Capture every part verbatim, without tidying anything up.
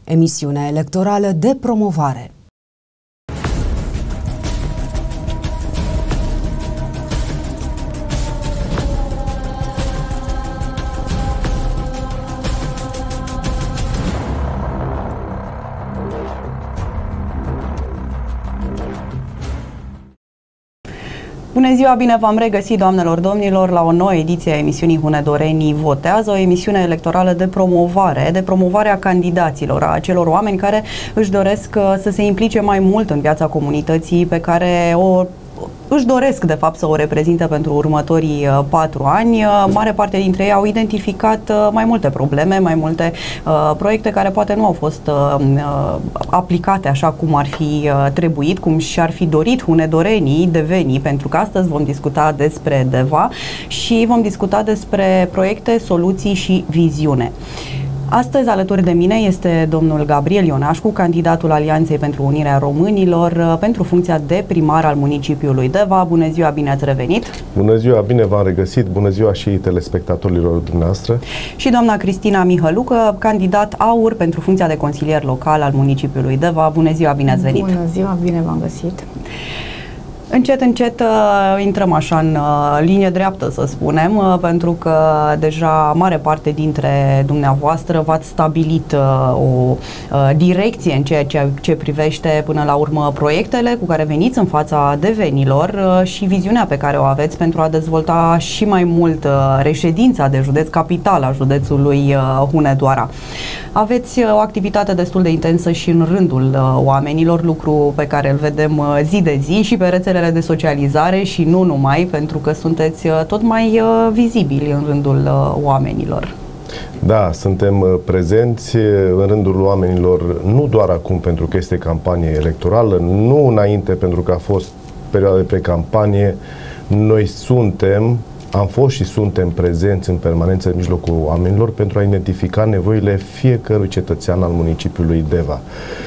Emisiune electorală de promovare. Bună ziua, bine v-am regăsit, doamnelor, domnilor, la o nouă ediție a emisiunii Hunedorenii Votează, o emisiune electorală de promovare, de promovare a candidaților, a acelor oameni care își doresc să se implice mai mult în viața comunității pe care o își doresc, de fapt, să o reprezinte pentru următorii uh, patru ani. Uh, mare parte dintre ei au identificat uh, mai multe probleme, mai multe uh, proiecte care poate nu au fost uh, uh, aplicate așa cum ar fi uh, trebuit, cum și-ar fi dorit hunedorenii deveni, pentru că astăzi vom discuta despre DEVA și vom discuta despre proiecte, soluții și viziune. Astăzi, alături de mine, este domnul Gabriel Ionașcu, candidatul Alianței pentru Unirea Românilor pentru funcția de primar al municipiului Deva. Bună ziua, bine ați revenit! Bună ziua, bine v-am regăsit! Bună ziua și telespectatorilor dumneavoastră! Și doamna Cristina Mihălucă, candidat AUR pentru funcția de consilier local al municipiului Deva. Bună ziua, bine ați venit! Bună ziua, bine v-am găsit! Încet, încet uh, intrăm așa în uh, linie dreaptă, să spunem, uh, pentru că deja mare parte dintre dumneavoastră v-ați stabilit uh, o uh, direcție în ceea ce, ce privește până la urmă proiectele cu care veniți în fața devenilor uh, și viziunea pe care o aveți pentru a dezvolta și mai mult uh, reședința de județ, capitala județului uh, Hunedoara. Aveți uh, o activitate destul de intensă și în rândul uh, oamenilor, lucru pe care îl vedem uh, zi de zi și pe rețelele de socializare și nu numai, pentru că sunteți tot mai uh, vizibili în rândul uh, oamenilor. Da, suntem prezenți în rândul oamenilor, nu doar acum pentru că este campanie electorală, nu înainte pentru că a fost perioada de precampanie. Noi suntem, am fost și suntem prezenți în permanență în mijlocul oamenilor pentru a identifica nevoile fiecărui cetățean al municipiului Deva.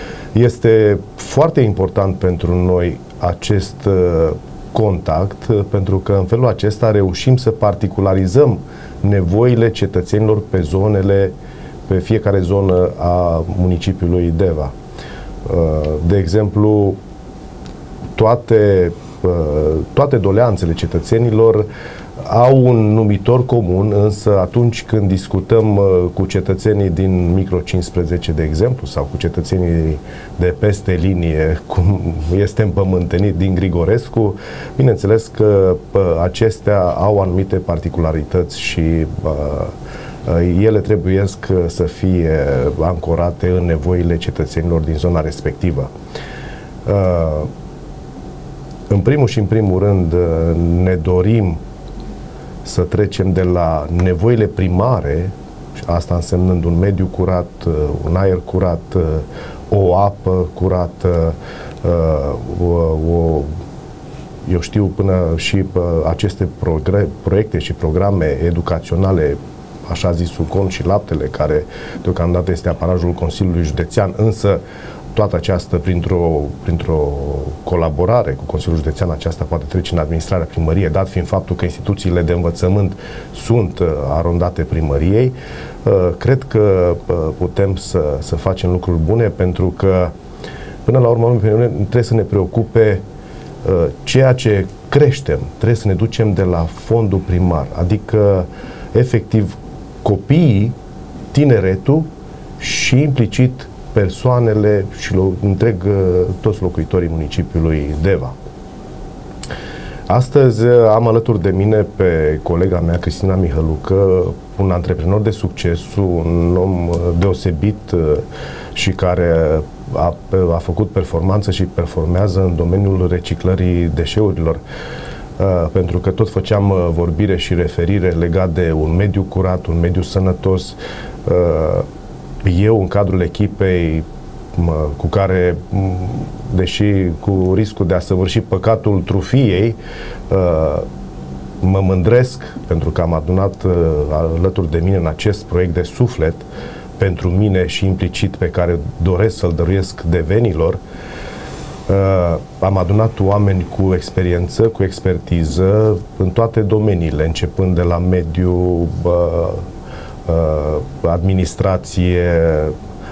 Este foarte important pentru noi acest uh, contact, uh, pentru că în felul acesta reușim să particularizăm nevoile cetățenilor pe zonele, pe fiecare zonă a municipiului Deva. Uh, de exemplu, toate, uh, toate doleanțele cetățenilor au un numitor comun, însă atunci când discutăm uh, cu cetățenii din micro cincisprezece, de exemplu, sau cu cetățenii de peste linie, cum este împământenit din Grigorescu, bineînțeles că uh, acestea au anumite particularități și uh, uh, ele trebuie să fie ancorate în nevoile cetățenilor din zona respectivă. Uh, în primul și în primul rând uh, ne dorim să trecem de la nevoile primare, asta însemnând un mediu curat, un aer curat, o apă curată, o, eu știu, până și aceste proiecte și programe educaționale, așa zisul Con și laptele, care deocamdată este apanajul Consiliului Județean, însă toată aceasta, printr-o printr-o colaborare cu Consiliul Județean, aceasta poate trece în administrarea primăriei, dat fiind faptul că instituțiile de învățământ sunt uh, arondate primăriei. Uh, cred că uh, putem să, să facem lucruri bune, pentru că, până la urmă, trebuie să ne preocupe uh, ceea ce creștem. Trebuie să ne ducem de la fondul primar, adică, efectiv, copiii, tineretul și, implicit, persoanele și întreg toți locuitorii municipiului Deva. Astăzi am alături de mine pe colega mea, Cristina Mihălucă, un antreprenor de succes, un om deosebit și care a, a făcut performanță și performează în domeniul reciclării deșeurilor. Uh, pentru că tot făceam uh, vorbire și referire legat de un mediu curat, un mediu sănătos. Uh, Eu, în cadrul echipei mă, cu care, deși cu riscul de a săvârși păcatul trufiei, uh, mă mândresc pentru că am adunat uh, alături de mine în acest proiect de suflet pentru mine și implicit pe care doresc să-l dăruiesc devenilor. Uh, am adunat oameni cu experiență, cu expertiză în toate domeniile, începând de la mediu, uh, uh, administrație,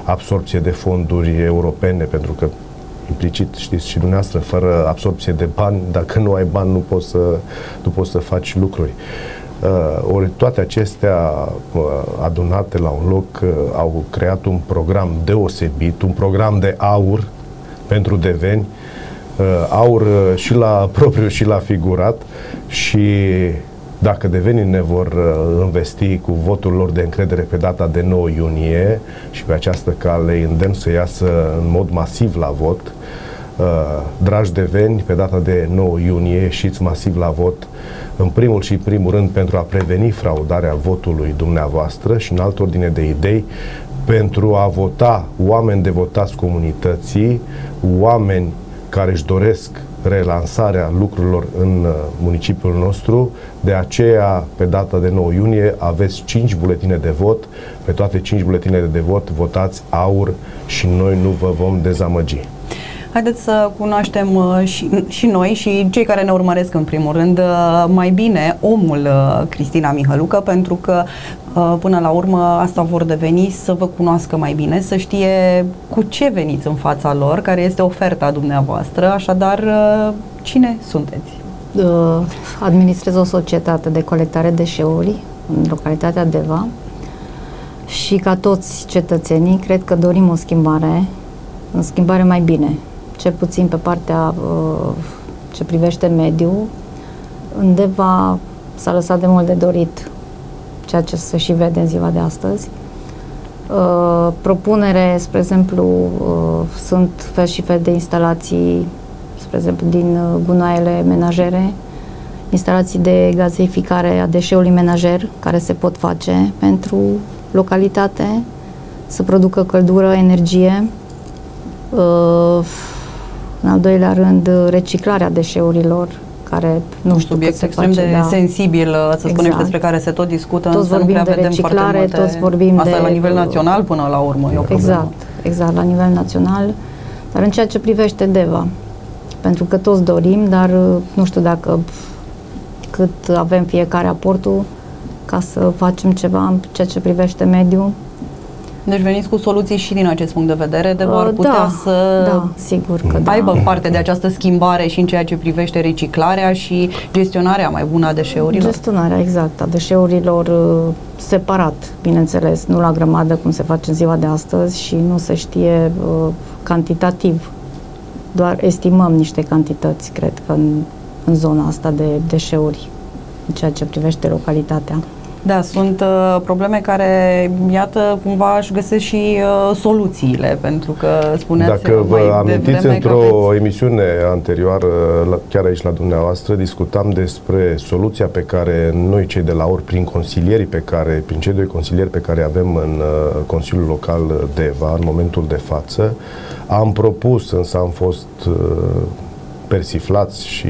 absorpție de fonduri europene, pentru că implicit, știți și dumneavoastră, fără absorpție de bani, dacă nu ai bani, nu poți să, nu poți să faci lucruri. Uh, ori toate acestea uh, adunate la un loc uh, au creat un program deosebit, un program de aur pentru Deveni, uh, aur uh, și la propriu și la figurat, și dacă Devenii ne vor uh, investi cu votul lor de încredere pe data de nouă iunie și pe această cale îndemn să iasă în mod masiv la vot, uh, dragi Deveni, pe data de nouă iunie ieșiți masiv la vot, în primul și primul rând pentru a preveni fraudarea votului dumneavoastră și în altă ordine de idei, pentru a vota oameni devotați comunității, oameni care își doresc relansarea lucrurilor în municipiul nostru. De aceea, pe data de nouă iunie, aveți cinci buletine de vot. Pe toate cinci buletinele de vot votați aur și noi nu vă vom dezamăgi. Haideți să cunoaștem și, și noi și cei care ne urmăresc în primul rând mai bine omul Cristina Mihălucă, pentru că până la urmă asta vor deveni, să vă cunoască mai bine, să știe cu ce veniți în fața lor, care este oferta dumneavoastră. Așadar, cine sunteți? Administrez o societate de colectare deșeuri în localitatea Deva și, ca toți cetățenii, cred că dorim o schimbare, o schimbare mai bine, cel puțin pe partea uh, ce privește mediul. În Deva s-a lăsat de mult de dorit, ceea ce se și vede în ziua de astăzi. Uh, propunere, spre exemplu, uh, sunt fel și fel de instalații, spre exemplu, din uh, gunoaiele menajere, instalații de gazeificare a deșeului menajer, care se pot face pentru localitate, să producă căldură, energie. Uh, în al doilea rând, reciclarea deșeurilor, care nu știu subiect cât se extrem face, de da. sensibil, să Exact. spunem, și despre care se tot discută, Toți însă nu vorbim prea de vedem reciclare, foarte multe. toți vorbim Asta de... la nivel național până la urmă e o problemă. Exact, exact, la nivel național, dar în ceea ce privește Deva, pentru că toți dorim, dar nu știu dacă cât avem fiecare aportul ca să facem ceva în ceea ce privește mediul. Deci veniți cu soluții și din acest punct de vedere, de ar putea da, să da, sigur că aibă da. parte de această schimbare și în ceea ce privește reciclarea și gestionarea mai bună a deșeurilor. Gestionarea, exact, a deșeurilor separat, bineînțeles, nu la grămadă cum se face în ziua de astăzi și nu se știe uh, cantitativ. Doar estimăm niște cantități, cred că în, în zona asta de deșeuri, în ceea ce privește localitatea. Da, sunt uh, probleme care, iată, cumva își găsesc și uh, soluțiile, pentru că spuneați Dacă vă amintiți, într-o aveți... emisiune anterioară, la, chiar aici la dumneavoastră, discutam despre soluția pe care noi, cei de la aur, prin consilierii pe care, prin cei doi consilieri pe care avem în uh, Consiliul Local Deva, în momentul de față, am propus, însă am fost uh, persiflați și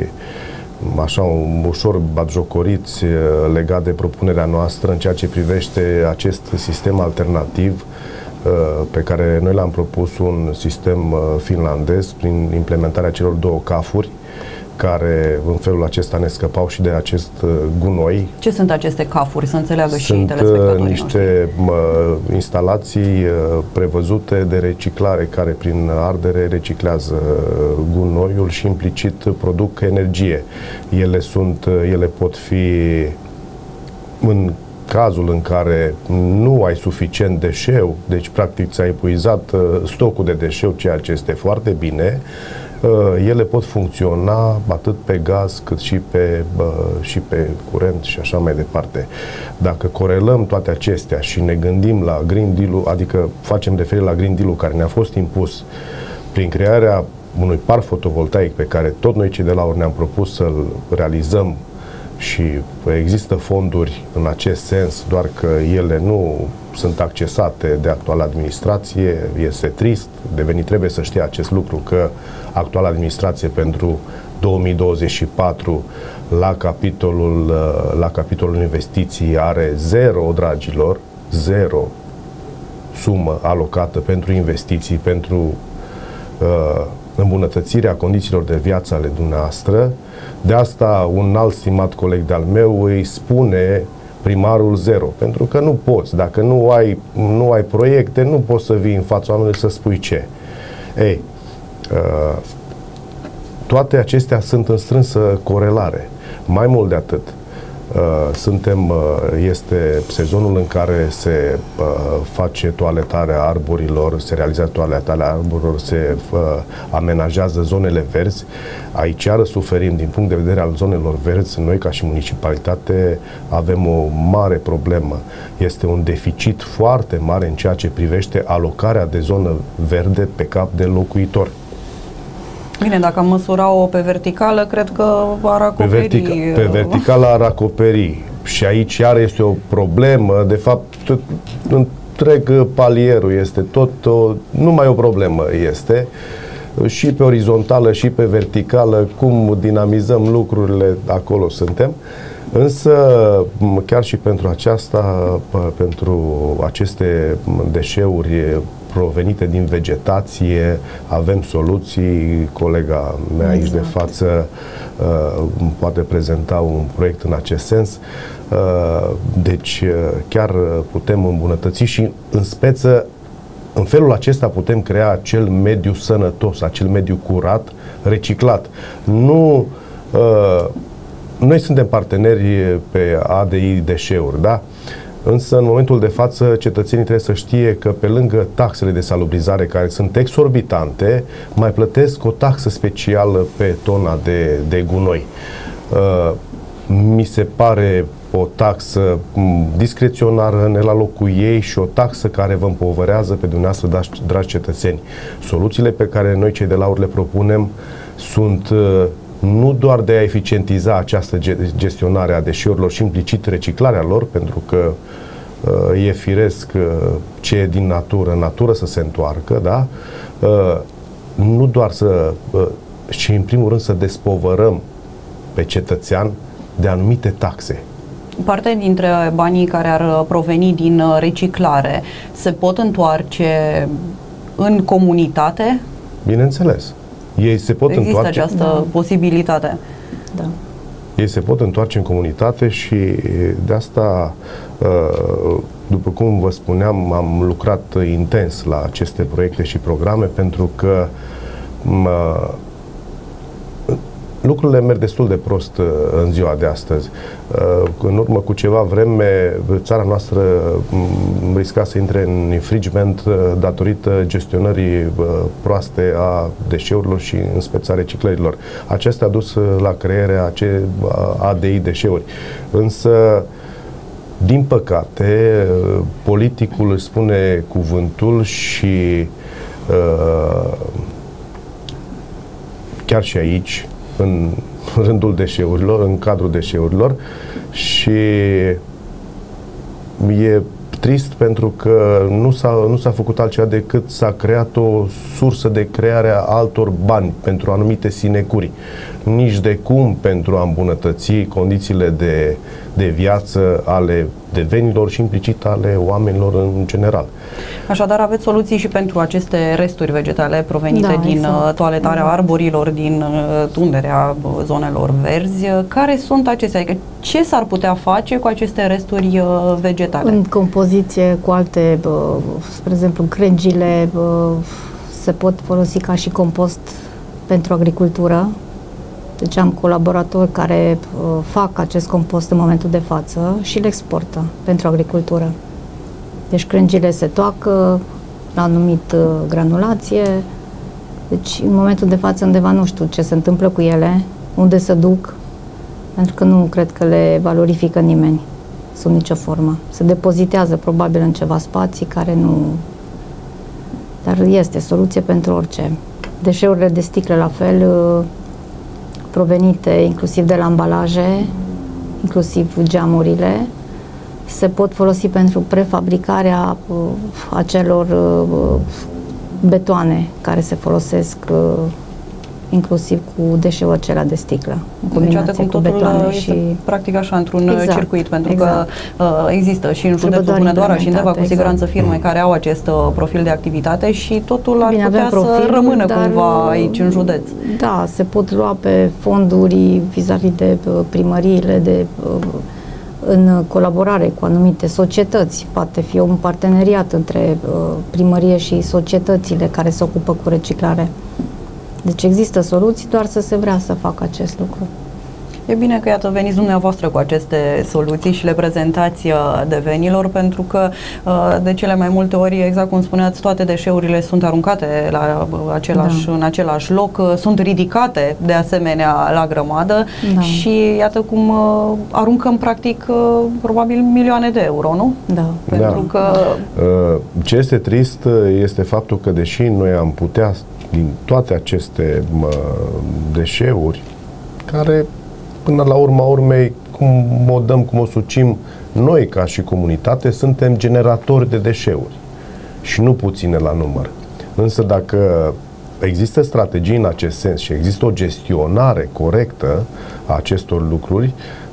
așa ușor batjocoriți legat de propunerea noastră în ceea ce privește acest sistem alternativ pe care noi l-am propus, un sistem finlandez prin implementarea celor două cafuri care în felul acesta ne scăpau și de acest gunoi. Ce sunt aceste cafuri, să înțeleagă sunt și telespectatorii niște noștri? instalații prevăzute de reciclare care prin ardere reciclează gunoiul și implicit produc energie. Ele sunt, ele pot fi, în cazul în care nu ai suficient deșeu, deci practic ți-ai epuizat stocul de deșeu, ceea ce este foarte bine, ele pot funcționa atât pe gaz cât și pe, și pe curent și așa mai departe. Dacă corelăm toate acestea și ne gândim la Green Deal-ul, adică facem referire la Green Deal-ul care ne-a fost impus prin crearea unui parc fotovoltaic pe care tot noi cei de la aur ne-am propus să-l realizăm și există fonduri în acest sens, doar că ele nu sunt accesate de actuala administrație. Este trist, Deveni trebuie să știe acest lucru, că actuala administrație pentru două mii douăzeci și patru la capitolul, la capitolul investiții are zero, dragilor, zero sumă alocată pentru investiții, pentru uh, îmbunătățirea condițiilor de viață ale dumneavoastră. De asta un alt stimat coleg de-al meu îi spune primarul zero, pentru că nu poți, dacă nu ai, nu ai proiecte, nu poți să vii în fața oamenilor să spui ce. Ei, uh, toate acestea sunt în strânsă corelare. Mai mult de atât, uh, suntem, uh, este sezonul în care se uh, face toaletarea arborilor, se realizează toaletarea arborilor, se uh, amenajează zonele verzi. Aici iară suferim din punct de vedere al zonelor verzi. Noi, ca și municipalitate, avem o mare problemă. Este un deficit foarte mare în ceea ce privește alocarea de zonă verde pe cap de locuitor. Bine, dacă am măsura-o pe verticală, cred că ar acoperi... Pe, vertica, pe verticală ar acoperi. Și aici iar este o problemă. De fapt, întreg palierul este tot o, numai o problemă este. Și pe orizontală și pe verticală, cum dinamizăm lucrurile, acolo suntem. Însă, chiar și pentru aceasta, pentru aceste deșeuri provenite din vegetație, avem soluții. Colega mea aici de față uh, poate prezenta un proiect în acest sens. Uh, deci, uh, chiar putem îmbunătăți și, în speță, în felul acesta putem crea acel mediu sănătos, acel mediu curat, reciclat. Nu... Uh, noi suntem parteneri pe A D I deșeuri, da? Însă, în momentul de față, cetățenii trebuie să știe că, pe lângă taxele de salubrizare, care sunt exorbitante, mai plătesc o taxă specială pe tona de, de gunoi. Uh, mi se pare o taxă discreționară, ne la locul ei, și o taxă care vă împovărează pe dumneavoastră, dragi, dragi cetățeni. Soluțiile pe care noi, cei de la A U R, le propunem sunt uh, nu doar de a eficientiza această gestionare a deșeurilor și implicit reciclarea lor, pentru că uh, e firesc uh, ce e din natură, în natură să se întoarcă, da? Uh, nu doar să, uh, și în primul rând să despovărăm pe cetățean de anumite taxe. Parte dintre banii care ar proveni din reciclare se pot întoarce în comunitate? Bineînțeles. Ei se pot Există întoarce. această da. posibilitate. Da. Ei se pot întoarce în comunitate și de asta, după cum vă spuneam, am lucrat intens la aceste proiecte și programe, pentru că mă, lucrurile merg destul de prost în ziua de astăzi. În urmă cu ceva vreme, țara noastră risca să intre în infringement datorită gestionării proaste a deșeurilor și în speța reciclărilor. Acestea a dus la crearea A D I deșeuri. Însă, din păcate, politicul își spune cuvântul și chiar și aici, în rândul deșeurilor, în cadrul deșeurilor, și e trist pentru că nu s-a, nu s-a făcut altceva decât s-a creat o sursă de creare a altor bani pentru anumite sinecuri. Nici de cum pentru a îmbunătăți condițiile de, de viață ale devenilor și implicit ale oamenilor în general. Așadar, aveți soluții și pentru aceste resturi vegetale provenite da, din exact. toaletarea da. arborilor, din tunderea zonelor verzi. Care sunt acestea? Adică ce s-ar putea face cu aceste resturi vegetale? În compoziție cu alte, spre exemplu, crengile se pot folosi ca și compost pentru agricultură. Deci am colaboratori care uh, fac acest compost în momentul de față și le exportă pentru agricultură. Deci crengile se toacă la anumit uh, granulație. Deci în momentul de față undeva nu știu ce se întâmplă cu ele, unde se duc, pentru că nu cred că le valorifică nimeni sub nicio formă. Se depozitează probabil în ceva spații care nu... Dar este soluție pentru orice. Deșeurile de sticle la fel, uh, provenite inclusiv de la ambalaje, inclusiv geamurile, se pot folosi pentru prefabricarea uh, acelor uh, betoane care se folosesc uh, inclusiv cu deșeul acela de sticlă, în combinație deci, cu betoane și... practic așa, într-un exact, circuit, pentru exact. că uh, există și în județul Hunedoara și în Deva, cu siguranță, exact. firme care au acest uh, profil de activitate și totul ar Bine, putea profil, să rămână dar, cumva aici în județ. Da, se pot lua pe fonduri vis-a-vis de uh, primăriile, de uh, în colaborare cu anumite societăți, poate fi un parteneriat între uh, primărie și societățile care se ocupă cu reciclare. Deci există soluții, doar să se vrea să facă acest lucru. E bine că, iată, veniți dumneavoastră cu aceste soluții și le prezentați devenilor, pentru că de cele mai multe ori, exact cum spuneați, toate deșeurile sunt aruncate la același, da. în același loc, sunt ridicate de asemenea la grămadă, da. și iată cum aruncăm practic probabil milioane de euro, nu? Da. Pentru da. că... Ce este trist este faptul că, deși noi am putea, din toate aceste deșeuri, care până la urma urmei, cum o dăm, cum o sucim, noi ca și comunitate suntem generatori de deșeuri și nu puține la număr. Însă dacă există strategii în acest sens și există o gestionare corectă a acestor lucruri,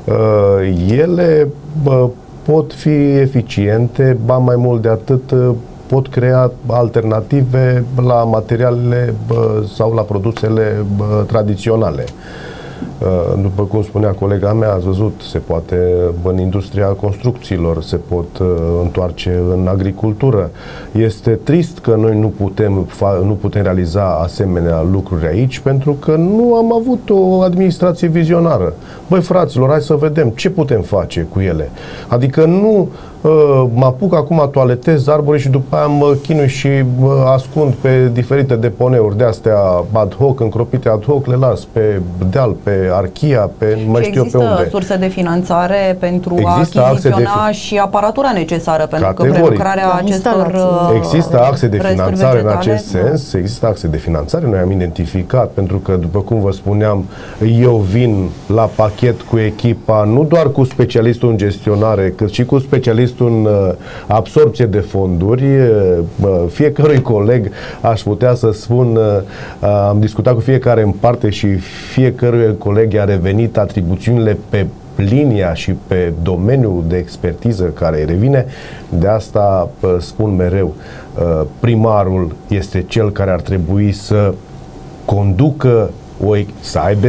ele pot fi eficiente, ba mai mult de atât, pot crea alternative la materialele sau la produsele tradiționale. După cum spunea colega mea, ați văzut, se poate în industria construcțiilor, se pot uh, întoarce în agricultură. Este trist că noi nu putem, nu putem realiza asemenea lucruri aici, pentru că nu am avut o administrație vizionară. Băi, fraților, hai să vedem ce putem face cu ele. Adică nu uh, mă apuc acum, toaletez arbore și după aia mă chinui și uh, ascund pe diferite deponeuri de astea ad hoc, încropite ad hoc, le las pe deal, pe Archia, pe mai știu eu pe unde. Există surse de finanțare pentru există a achiziționa și aparatura necesară pentru Categoric. că prelucrarea da, acestor Există axe de finanțare în acest da. sens, există axe de finanțare, noi am identificat, pentru că, după cum vă spuneam, eu vin la pachet cu echipa, nu doar cu specialistul în gestionare, cât și cu specialistul în absorpție de fonduri. Fiecărui coleg, aș putea să spun, am discutat cu fiecare în parte și fiecărui coleg i-a revenit atribuțiunile pe linia și pe domeniul de expertiză care îi revine. De asta spun mereu, primarul este cel care ar trebui să conducă, o, să aibă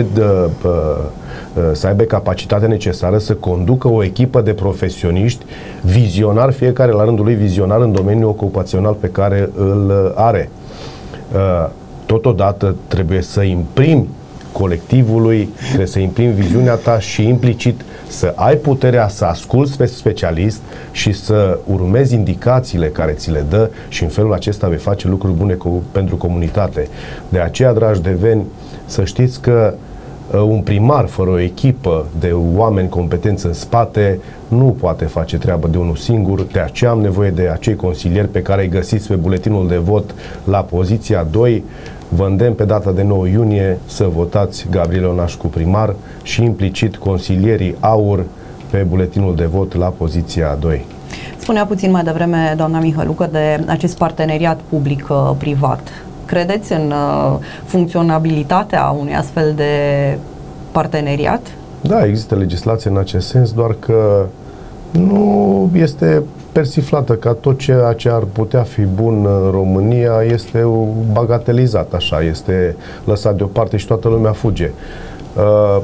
să aibă capacitatea necesară să conducă o echipă de profesioniști vizionar, fiecare la rândul lui vizionar în domeniul ocupațional pe care îl are. Totodată trebuie să imprimi colectivului, trebuie să imprimi viziunea ta și implicit să ai puterea să asculți pe specialist și să urmezi indicațiile care ți le dă și în felul acesta vei face lucruri bune cu, pentru comunitate. De aceea, dragi deveni, să știți că un primar fără o echipă de oameni competenți în spate nu poate face treabă de unul singur. De aceea am nevoie de acei consilieri pe care îi găsiți pe buletinul de vot la poziția doi. Vă îndemn pe data de nouă iunie să votați Gabriel Ionașcu primar și implicit consilierii AUR pe buletinul de vot la poziția doi. Spunea puțin mai devreme doamna Mihălucă de acest parteneriat public-privat. Credeți în uh, funcționabilitatea unui astfel de parteneriat? Da, există legislație în acest sens, doar că nu este persiflată ca tot ceea ce ar putea fi bun în România este bagatelizat, așa, este lăsat deoparte și toată lumea fuge. Uh,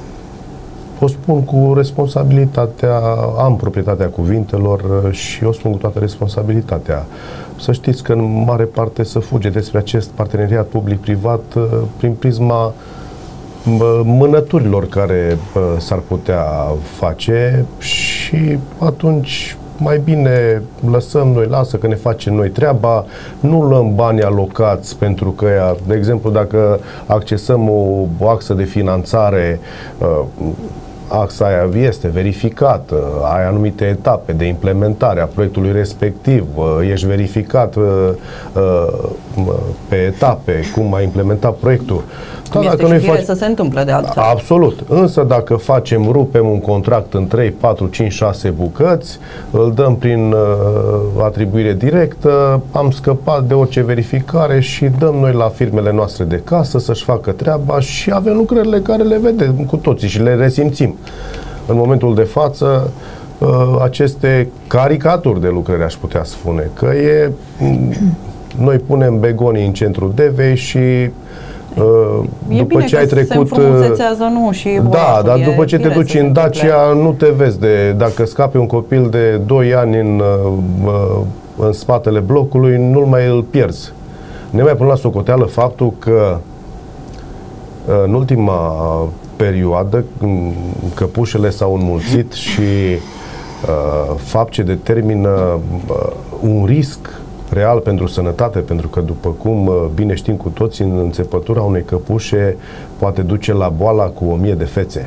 o spun cu responsabilitatea, am proprietatea cuvintelor și o spun cu toată responsabilitatea. Să știți că în mare parte se fuge despre acest parteneriat public-privat prin prisma mânăturilor care s-ar putea face și atunci mai bine lăsăm noi, lasă că ne facem noi treaba, nu luăm banii alocați pentru că, de exemplu, dacă accesăm o, o axă de finanțare, axa aia este verificată, ai anumite etape de implementare a proiectului respectiv, ești verificat pe etape cum ai implementat proiectul. Da, este dacă noi fac... să se întâmple de altfel. Absolut. Însă dacă facem, rupem un contract în trei, patru, cinci, șase bucăți, îl dăm prin uh, atribuire directă, am scăpat de orice verificare și dăm noi la firmele noastre de casă să-și facă treaba și avem lucrările care le vedem cu toții și le resimțim. În momentul de față, uh, aceste caricaturi de lucrări, aș putea spune, că e... Noi punem begonii în centrul Devei și E după bine ce ai trecut, se înfrumusețează, nu, și da, dar după ce te duci în Dacia, nu te vezi de, dacă scapi un copil de doi ani în, în spatele blocului, nu-l mai îl pierzi. Ne mai pun la socoteală faptul că în ultima perioadă căpușele s-au înmulțit și uh, fapt ce determină uh, un risc real pentru sănătate, pentru că, după cum bine știm cu toții, în înțepătura unei căpușe poate duce la boala cu o mie de fețe.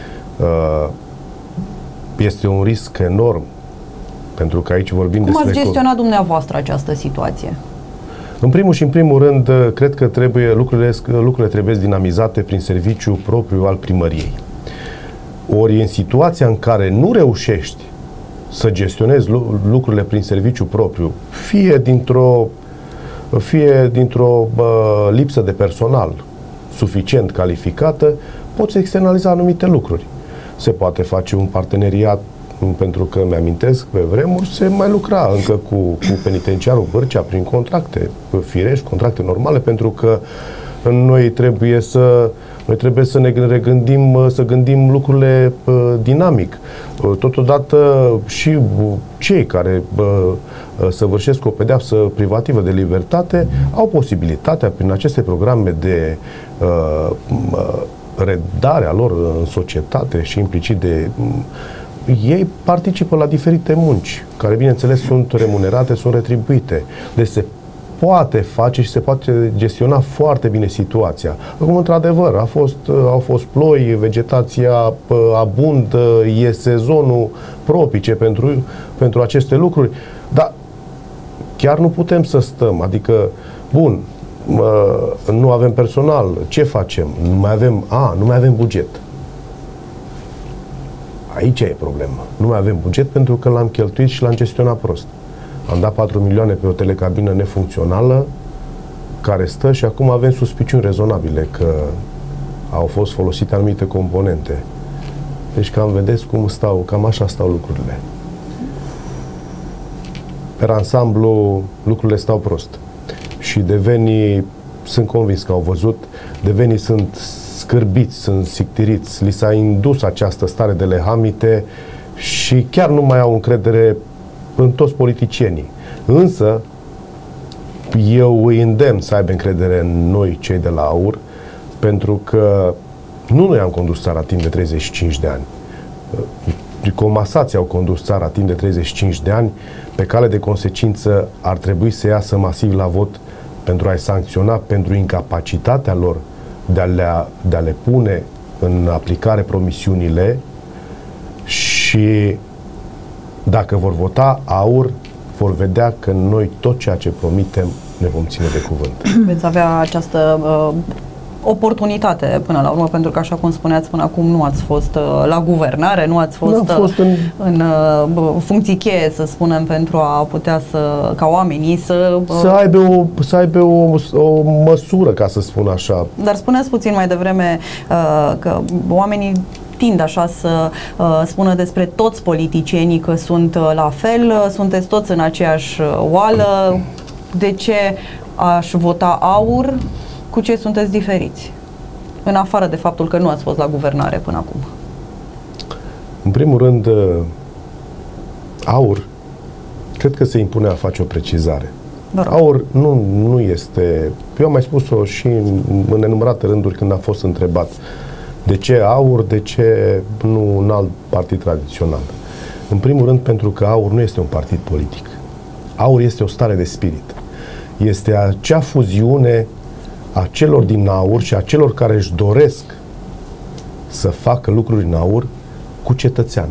Este un risc enorm, pentru că aici vorbim cum despre... Cum ați gestionat dumneavoastră această situație? În primul și în primul rând, cred că trebuie, lucrurile, lucrurile trebuie dinamizate prin serviciul propriu al primăriei. Ori în situația în care nu reușești să gestionezi lucrurile prin serviciu propriu, fie dintr-o fie dintr-o uh, lipsă de personal suficient calificată, poți externaliza anumite lucruri. Se poate face un parteneriat, pentru că mi-amintesc, pe vremuri se mai lucra încă cu, cu penitenciarul Vârcea prin contracte firești, contracte normale, pentru că noi trebuie să Noi trebuie să ne regândim, să gândim lucrurile uh, dinamic. Uh, totodată și uh, cei care uh, săvârșesc o pedeapsă privativă de libertate au posibilitatea, prin aceste programe de uh, redare a lor în societate și implicit de... Uh, ei participă la diferite munci, care, bineînțeles, sunt remunerate, sunt retribuite. Deci se poate face și se poate gestiona foarte bine situația. Acum, într-adevăr, a fost, au fost ploi, vegetația abundă, e sezonul propice pentru, pentru aceste lucruri, dar chiar nu putem să stăm. Adică, bun, nu avem personal, ce facem? Nu mai avem, a, nu mai avem buget. Aici e problema. Nu mai avem buget pentru că l-am cheltuit și l-am gestionat prost. Am dat patru milioane pe o telecabină nefuncțională care stă și acum avem suspiciuni rezonabile că au fost folosite anumite componente. Deci cam vedeți cum stau, cam așa stau lucrurile. Per ansamblu, lucrurile stau prost. Și devenii, sunt convins că au văzut, devenii sunt scârbiți, sunt sictiriți, li s-a indus această stare de lehamite și chiar nu mai au încredere în toți politicienii. Însă, eu îi îndemn să aibă încredere în noi, cei de la AUR, pentru că nu noi am condus țara timp de treizeci și cinci de ani. Comasații au condus țara timp de treizeci și cinci de ani. Pe cale de consecință ar trebui să iasă masiv la vot pentru a-i sancționa pentru incapacitatea lor de a le, de a le pune în aplicare promisiunile și dacă vor vota AUR, vor vedea că noi tot ceea ce promitem ne vom ține de cuvânt. Veți avea această uh, oportunitate până la urmă, pentru că, așa cum spuneați până acum, nu ați fost uh, la guvernare, nu ați fost, uh, fost în, în uh, funcții cheie, să spunem, pentru a putea să, ca oamenii să... Uh, să aibă, o, să aibă o, o măsură, ca să spun așa. Dar spuneți puțin mai devreme uh, că oamenii tind așa să uh, spună despre toți politicienii că sunt uh, la fel, uh, sunteți toți în aceeași uh, oală. De ce aș vota AUR? Cu ce sunteți diferiți? În afară de faptul că nu ați fost la guvernare până acum. În primul rând, uh, AUR, cred că se impune a face o precizare. AUR nu, nu este... Eu am mai spus-o și în, în nenumărate rânduri când am fost întrebat de ce AUR, de ce nu un alt partid tradițional. În primul rând, pentru că AUR nu este un partid politic. AUR este o stare de spirit. Este acea fuziune a celor din AUR și a celor care își doresc să facă lucruri în AUR cu cetățeanul.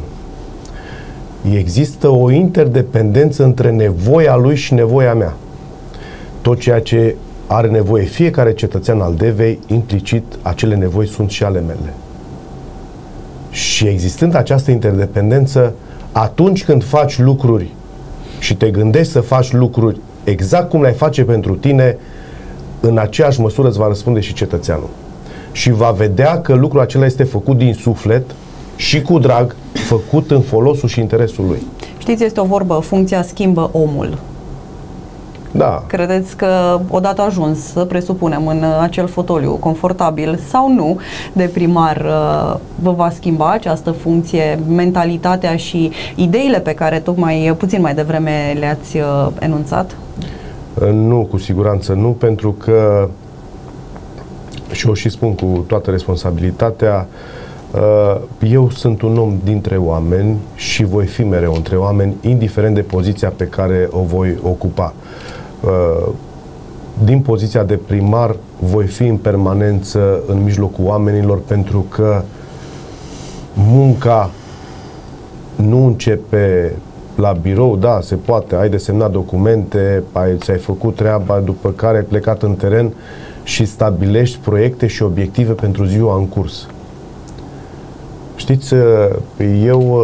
Există o interdependență între nevoia lui și nevoia mea. Tot ceea ce are nevoie fiecare cetățean al Devei, implicit acele nevoi sunt și ale mele. Și existând această interdependență, atunci când faci lucruri și te gândești să faci lucruri exact cum le-ai face pentru tine, în aceeași măsură îți va răspunde și cetățeanul. Și va vedea că lucrul acela este făcut din suflet și cu drag, făcut în folosul și interesul lui. Știți, este o vorbă, funcția schimbă omul. Da. Credeți că odată ajuns, să presupunem, în acel fotoliu confortabil sau nu de primar, vă va schimba această funcție, mentalitatea și ideile pe care tocmai puțin mai devreme le-ați enunțat? Nu, cu siguranță nu, pentru că, și o și spun cu toată responsabilitatea, eu sunt un om dintre oameni și voi fi mereu între oameni, indiferent de poziția pe care o voi ocupa. Din poziția de primar voi fi în permanență în mijlocul oamenilor, pentru că munca nu începe la birou, da, se poate, ai de semnat documente, ai, ți-ai făcut treaba, după care ai plecat în teren și stabilești proiecte și obiective pentru ziua în curs. Știți, eu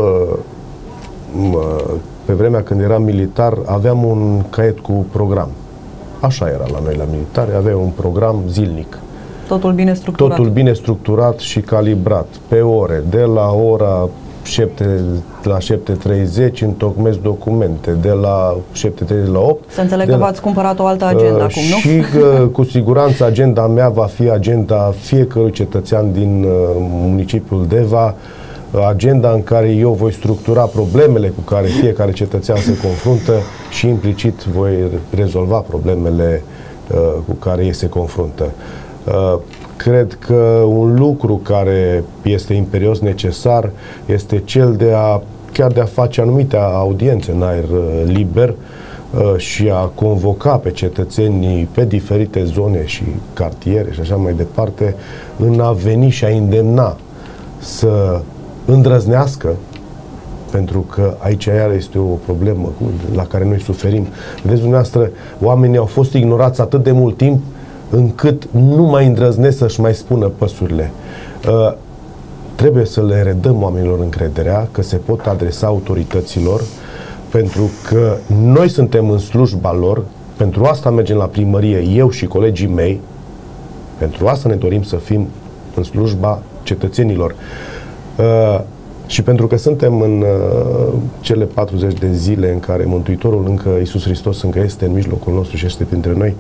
pe vremea când eram militar aveam un caiet cu program. Așa era la noi la militari, aveam un program zilnic. Totul bine structurat. Totul bine structurat și calibrat, pe ore, de la ora șapte la șapte treizeci întocmesc documente, de la șapte treizeci la opt. Să înțeleg că la, v-ați cumpărat o altă agenda uh, acum, nu? Și uh, cu siguranță agenda mea va fi agenda fiecărui cetățean din uh, municipiul Deva, agenda în care eu voi structura problemele cu care fiecare cetățean se confruntă și implicit voi rezolva problemele uh, cu care ei se confruntă. Uh, cred că un lucru care este imperios necesar este cel de a chiar de a face anumite audiențe în aer uh, liber uh, și a convoca pe cetățenii pe diferite zone și cartiere și așa mai departe, în a veni și a îndemna să îndrăznească, pentru că aici iar este o problemă la care noi suferim. Vedeți, dumneavoastră, oamenii au fost ignorați atât de mult timp încât nu mai îndrăznesc să-și mai spună păsurile. Uh, trebuie să le redăm oamenilor încrederea că se pot adresa autorităților, pentru că noi suntem în slujba lor, pentru asta mergem la primărie, eu și colegii mei, pentru asta ne dorim să fim în slujba cetățenilor. Uh, și pentru că suntem în uh, cele patruzeci de zile în care Mântuitorul încă, Iisus Hristos, încă este în mijlocul nostru și este printre noi,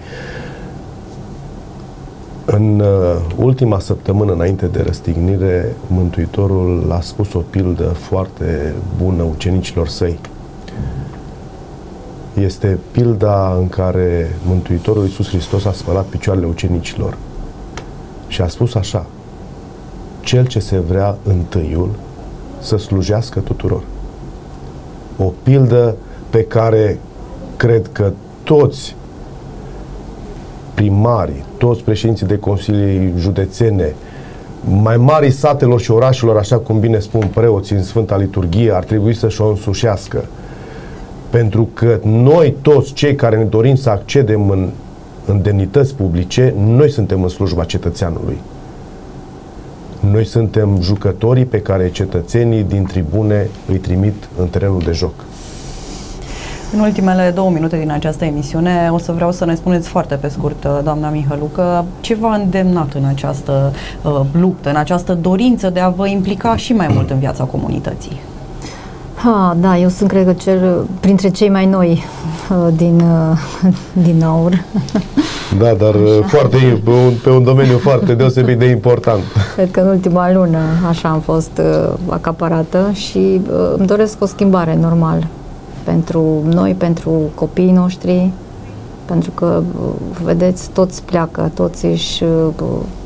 în uh, ultima săptămână înainte de răstignire, Mântuitorul a spus o pildă foarte bună ucenicilor săi. Este pilda în care Mântuitorul Iisus Hristos a spălat picioarele ucenicilor și a spus așa: cel ce se vrea întâiul să slujească tuturor. O pildă pe care cred că toți primarii, toți președinții de consilii județene, mai mari satelor și orașelor, așa cum bine spun preoții în Sfânta Liturghie, ar trebui să-și o însușească. Pentru că noi toți cei care ne dorim să accedem în, în demnități publice, noi suntem în slujba cetățeanului. Noi suntem jucătorii pe care cetățenii din tribune îi trimit în terenul de joc. În ultimele două minute din această emisiune o să vreau să ne spuneți foarte pe scurt, doamna Mihălucă, ce v-a îndemnat în această uh, luptă, în această dorință de a vă implica și mai mult în viața comunității? Ha, da, eu sunt, cred că, cel, printre cei mai noi uh, din, uh, din Aur. Da, dar așa. Foarte, pe, un, pe un domeniu foarte deosebit de important. Cred că în ultima lună așa am fost uh, acaparată și uh, îmi doresc o schimbare, normal, pentru noi, pentru copiii noștri, pentru că, uh, vedeți, toți pleacă, toți își, uh,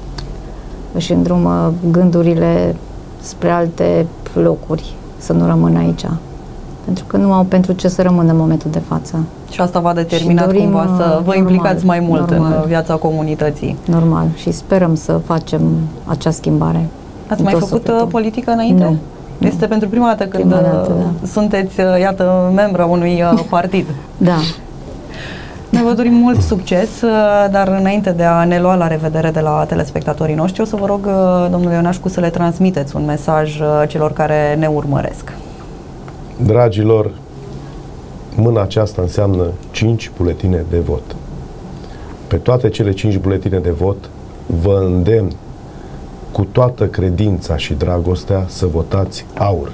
își îndrumă gândurile spre alte locuri, să nu rămână aici. Pentru că nu au pentru ce să rămână în momentul de față. Și asta v-a determinat dorim, cumva să vă normal, implicați mai mult normal, în viața comunității. Normal. Și sperăm să facem acea schimbare. Ați mai făcut sufletul. Politică înainte? Nu. Este nu. Pentru prima dată când prima dată, da. sunteți, iată, membra unui partid. Da. Noi vă dorim mult succes, dar înainte de a ne lua la revedere de la telespectatorii noștri, o să vă rog, domnule Ionașcu, să le transmiteți un mesaj celor care ne urmăresc. Dragilor, mâna aceasta înseamnă cinci buletine de vot. Pe toate cele cinci buletine de vot vă îndemn cu toată credința și dragostea să votați aur.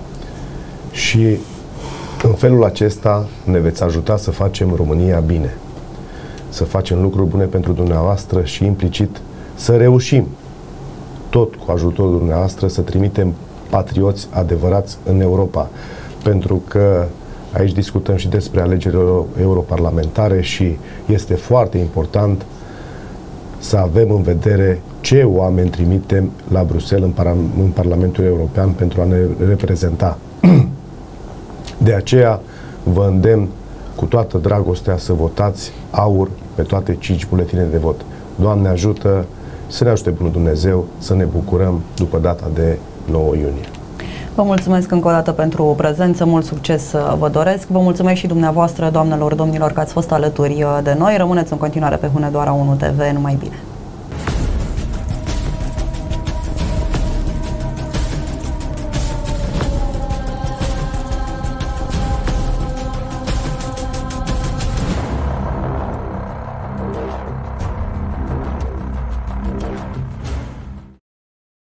Și în felul acesta ne veți ajuta să facem România bine. să facem lucruri bune pentru dumneavoastră și implicit să reușim, tot cu ajutorul dumneavoastră, să trimitem patrioți adevărați în Europa. Pentru că aici discutăm și despre alegerile europarlamentare și este foarte important să avem în vedere ce oameni trimitem la Bruxelles în, par în Parlamentul European pentru a ne reprezenta. De aceea vă îndemn cu toată dragostea să votați aur pe toate cinci buletine de vot. Doamne ajută, să ne ajute Bunul Dumnezeu să ne bucurăm după data de nouă iunie. Vă mulțumesc încă o dată pentru prezență, mult succes vă doresc. Vă mulțumesc și dumneavoastră, doamnelor, domnilor, că ați fost alături de noi. Rămâneți în continuare pe Hunedoara unu T V, numai bine!